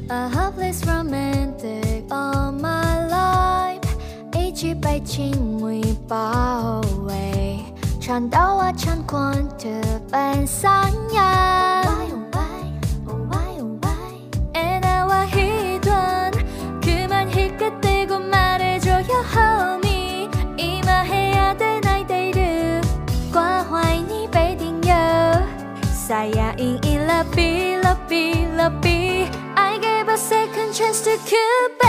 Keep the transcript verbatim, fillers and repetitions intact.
A hopeless romantic all my life 一起被情侣包围穿到我穿过的半山腰 And 나와 희던 그만 힐끗대고 말해줘요 homie 이마해야 돼 나의 데이트 과화이你被定有 사야인 이 love it love it love it I gave a second chance to Cupid